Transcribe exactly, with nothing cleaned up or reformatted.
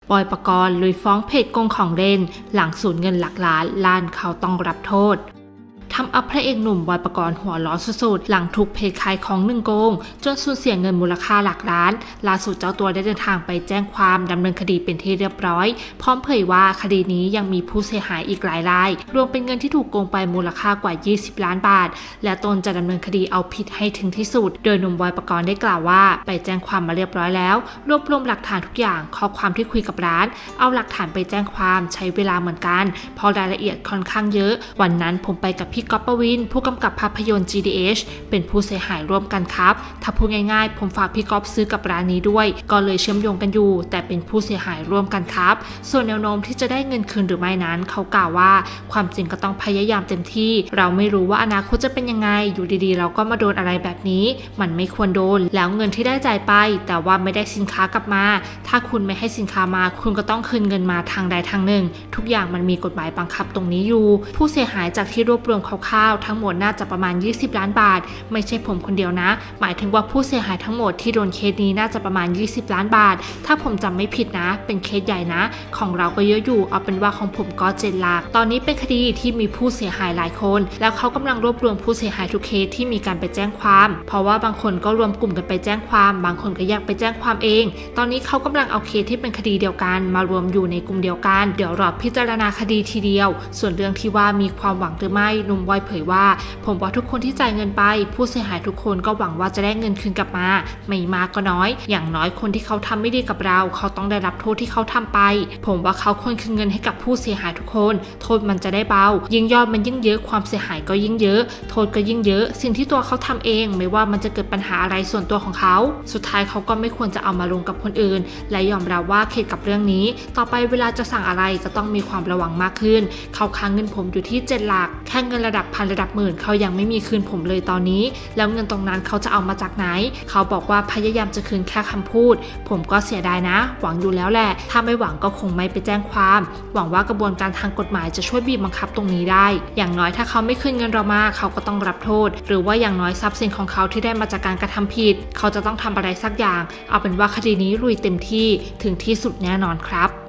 บอยปกรณ์ลุยฟ้องเพจโกงของเล่นหลังสูญเงินหลักล้านล้านเขาต้องรับโทษทำเอาพระเอกหนุ่มบอยปกรณ์หัวล้อสุดๆหลังถูกเพจขายของหนึ่งโกงจนสูญเสียเงินมูลค่าหลักล้านล่าสุดเจ้าตัวได้เดินทางไปแจ้งความดำเนินคดีเป็นที่เรียบร้อยพร้อมเผยว่าคดีนี้ยังมีผู้เสียหายอีกหลายรายรวมเป็นเงินที่ถูกโกงไปมูลค่ากว่ายี่สิบล้านบาทและตนจะดำเนินคดีเอาผิดให้ถึงที่สุดโดยหนุ่มบอยปกรณ์ได้กล่าวว่าไปแจ้งความมาเรียบร้อยแล้วรวบรวมหลักฐานทุกอย่างข้อความที่คุยกับร้านเอาหลักฐานไปแจ้งความใช้เวลาเหมือนกันเพราะรายละเอียดค่อนข้างเยอะวันนั้นผมไปกับพี่ก๊อฟปวินผู้กำกับภาพยนตร์ จี ดี เอช เป็นผู้เสียหายร่วมกันครับถ้าพูดง่ายๆผมฝากพี่ก๊อฟซื้อกับร้านนี้ด้วยก็เลยเชื่อมโยงกันอยู่แต่เป็นผู้เสียหายร่วมกันครับส่วนแนวโน้มที่จะได้เงินคืนหรือไม่นั้นเขากล่าวว่าความจริงก็ต้องพยายามเต็มที่เราไม่รู้ว่าอนาคตจะเป็นยังไงอยู่ดีๆเราก็มาโดนอะไรแบบนี้มันไม่ควรโดนแล้วเงินที่ได้จ่ายไปแต่ว่าไม่ได้สินค้ากลับมาถ้าคุณไม่ให้สินค้ามาคุณก็ต้องคืนเงินมาทางใดทางหนึ่งทุกอย่างมันมีกฎหมายบังคับตรงนี้อยู่ผู้เสียหายจากที่รวบรวมคร่าวๆทั้งหมดน่าจะประมาณยี่สิบล้านบาทไม่ใช่ผมคนเดียวนะหมายถึงว่าผู้เสียหายทั้งหมดที่โดนเคสนี้น่าจะประมาณยี่สิบล้านบาทถ้าผมจำไม่ผิดนะเป็นเคสใหญ่นะของเราก็เยอะอยู่เอาเป็นว่าของผมก็เจ็ดหลักตอนนี้เป็นคดีที่มีผู้เสียหายหลายคนแล้วเขากำลังรวบรวมผู้เสียหายทุกเคสที่มีการไปแจ้งความเพราะว่าบางคนก็รวมกลุ่มกันไปแจ้งความบางคนก็แยกไปแจ้งความเองตอนนี้เขากำลังเอาเคสที่เป็นคดีเดียวกันมารวมอยู่ในกลุ่มเดียวกันเดี๋ยวรอพิจารณาคดีทีเดียวส่วนเรื่องที่ว่ามีความหวังหรือไม่หนุ่มบอยเผยว่าผมว่าทุกคนที่จ่ายเงินไปผู้เสียหายทุกคนก็หวังว่าจะได้เงินคืนกลับมาไม่มากก็น้อยอย่างน้อยคนที่เขาทำไม่ดีกับเราเขาต้องได้รับโทษที่เขาทำไปผมว่าเขาควรคืนเงินให้กับผู้เสียหายทุกคนโทษมันจะได้เบายิ่งยอดมันยิ่งเยอะความเสียหายก็ยิ่งเยอะโทษก็ยิ่งเยอะสิ่งที่ตัวเขาทำเองไม่ว่ามันจะเกิดปัญหาอะไรส่วนตัวของเขาสุดท้ายเขาก็ไม่ควรจะเอามาลงกับคนอื่นและยอมรับว่าเข็ดกับเรื่องนี้ต่อไปเวลาจะสั่งอะไรก็ต้องมีความระวังมากขึ้นเขาค้างเงินผมอยู่ที่เจ็ดหลักแค่เงินระดับพันระดับหมื่นเขายังไม่มีคืนผมเลยตอนนี้แล้วเงินตรงนั้นเขาจะเอามาจากไหนเขาบอกว่าพยายามจะคืนแค่คำพูดผมก็เสียดายนะหวังอยู่แล้วแหละถ้าไม่หวังก็คงไม่ไปแจ้งความหวังว่ากระบวนการทางกฎหมายจะช่วยบีบบังคับตรงนี้ได้อย่างน้อยถ้าเขาไม่คืนเงินเรามาเขาก็ต้องรับโทษหรือว่าอย่างน้อยทรัพย์สินของเขาที่ได้มาจากการกระทำผิดเขาจะต้องทำอะไรสักอย่างเอาเป็นว่าคดีนี้ลุยเต็มที่ถึงที่สุดแน่นอนครับ